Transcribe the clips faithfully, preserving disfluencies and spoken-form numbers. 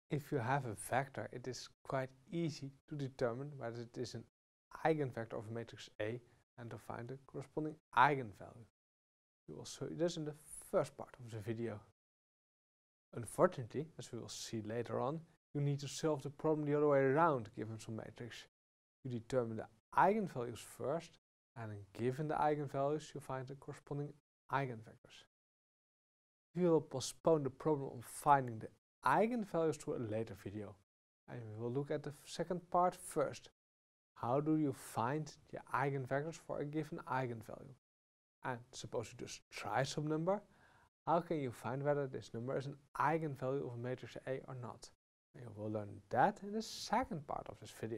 If you have a vector, it is quite easy to determine whether it is an eigenvector of a matrix A and to find the corresponding eigenvalue. We will show you this in the first part of the video. Unfortunately, as we will see later on, you need to solve the problem the other way around given some matrix. You determine the eigenvalues first, and then given the eigenvalues, you find the corresponding eigenvectors. We will postpone the problem of finding the eigenvalues to a later video, and we will look at the second part first. How do you find the eigenvectors for a given eigenvalue? And suppose you just try some number, how can you find whether this number is an eigenvalue of a matrix A or not? And you will learn that in the second part of this video.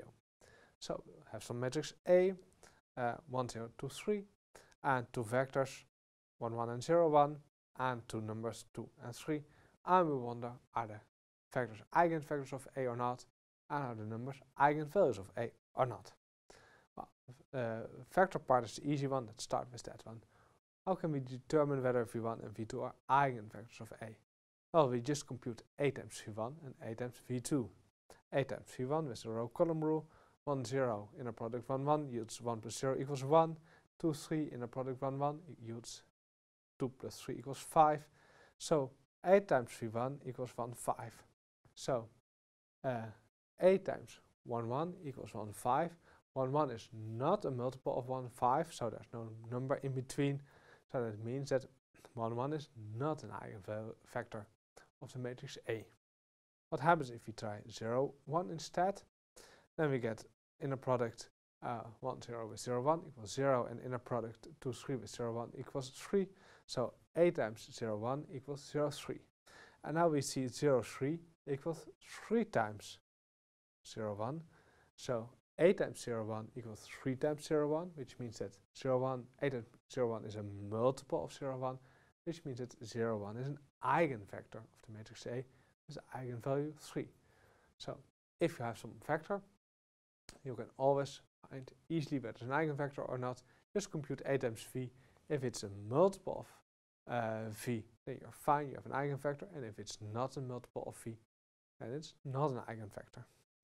So we'll have some matrix A, uh, one, zero, two, three, and two vectors, one, one, and zero, one, and two numbers, two and three. And we wonder, are the vectors eigenvectors of A or not? And are the numbers eigenvalues of A or not? Well, the uh, vector part is the easy one. Let's start with that one. How can we determine whether V one and V two are eigenvectors of A? Well, we just compute A times V one and A times V two. A times V one with the row column rule, one, zero, inner product one, one yields one plus zero equals one, two, three, inner product one, one yields two plus three equals five. So A times V one equals one, five. So uh, A times one, one equals one, five. one, one is not a multiple of one, five, so there's no number in between. So that means that one, one is not an eigenvector of the matrix A. What happens if we try zero, one instead? Then we get inner product uh, one, zero with zero, one equals zero, and inner product two, three with zero, one equals three. So A times zero, one equals zero, three. And now we see zero, three equals three times zero, one. So A times zero, one equals three times zero, one, which means that zero, one, A times zero, one is a multiple of zero, one, which means that zero, one is an eigenvector of the matrix A with eigenvalue three. So if you have some vector, you can always find easily whether it's an eigenvector or not. Just compute A times V. If it's a multiple of uh, V, then you're fine, you have an eigenvector, and if it's not a multiple of V, then it's not an eigenvector.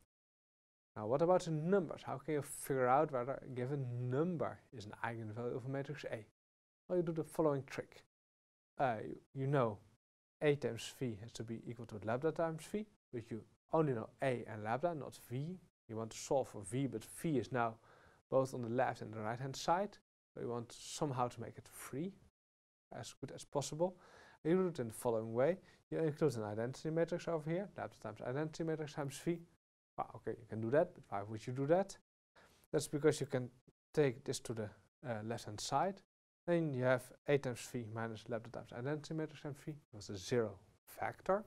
Now what about the numbers? How can you figure out whether a given number is an eigenvalue of a matrix A? Well, you do the following trick. Uh, you, you know A times V has to be equal to lambda times V, but you only know A and lambda, not V. You want to solve for V, but V is now both on the left and the right hand side. So you want somehow to make it free, as good as possible. And you do it in the following way. You include an identity matrix over here, lambda times identity matrix times V. Well, okay, you can do that, but why would you do that? That's because you can take this to the uh, left hand side. Then you have A times V minus lambda times identity matrix times V equals a zero vector.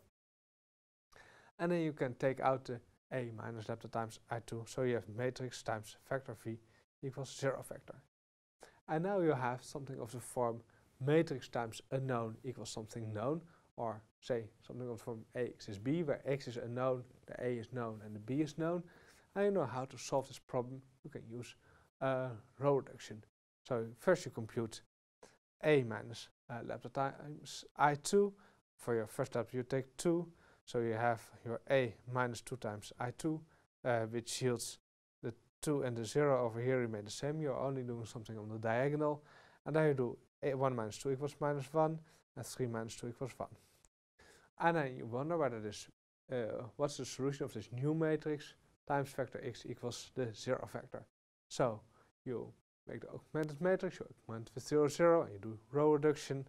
And then you can take out the A minus lambda times I two, so you have matrix times vector V equals zero vector. And now you have something of the form matrix times unknown equals something known, or say something of the form Ax is B, where X is unknown, the A is known, and the B is known. And you know how to solve this problem. You can use uh, row reduction. So first you compute A minus uh, lambda times I two. For your first step you take two. So you have your A minus two times I two, uh, which yields the two and the zero over here remain the same. You're only doing something on the diagonal. And then you do A one minus two equals minus one, and three minus two equals one. And then you wonder whether this, uh, what's the solution of this new matrix times vector x equals the zero vector. So you make the augmented matrix, you augment with zero, zero, and you do row reduction.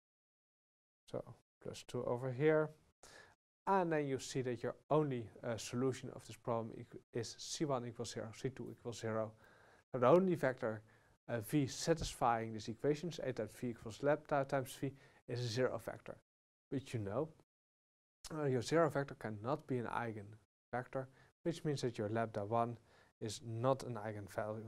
So plus two over here. And then you see that your only uh, solution of this problem is C one equals zero, C two equals zero. So the only vector uh, V satisfying these equations, A times V equals lambda times V, is a zero vector. But you know, uh, your zero vector cannot be an eigenvector, which means that your lambda one is not an eigenvalue,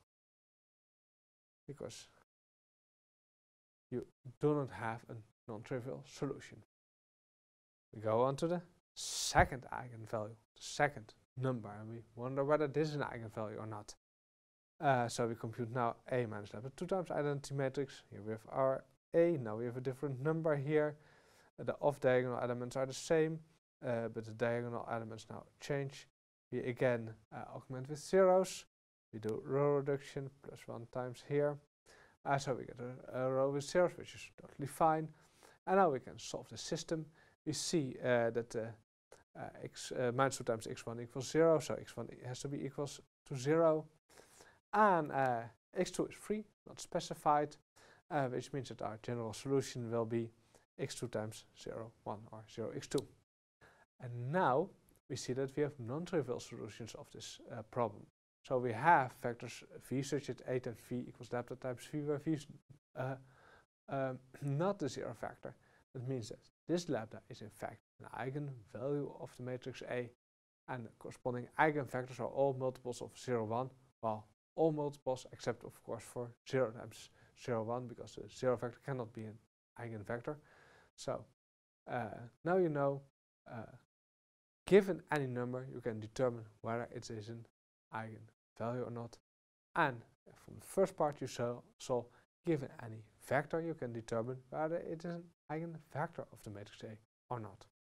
because you do not have a non-trivial solution. We go on to the second eigenvalue, the second number, and we wonder whether this is an eigenvalue or not. Uh, so we compute now A minus lambda two times identity matrix. Here we have our A. Now we have a different number here. Uh, the off-diagonal elements are the same. uh, but the diagonal elements now change. We again uh, augment with zeros. We do row reduction, plus one times here. Uh, so we get a, a row with zeros, which is totally fine. And now we can solve the system. We see uh, that uh, uh, x uh, minus two times x one equals zero, so x one has to be equals to zero. And uh, x two is free, not specified, uh, which means that our general solution will be x two times zero, one, or zero x two. And now we see that we have non-trivial solutions of this uh, problem. So we have vectors v such that a times v equals lambda times v, where v is uh, um, not the zero factor. That means that this lambda is in fact an eigenvalue of the matrix A, and the corresponding eigenvectors are all multiples of zero, one, while all multiples except of course for zero times zero, one, because the zero factor cannot be an eigenvector. So uh, now you know, uh, given any number, you can determine whether it is an eigenvalue or not. And from the first part you saw, saw, given any vector, you can determine whether it is an eigenvector of the matrix A or not.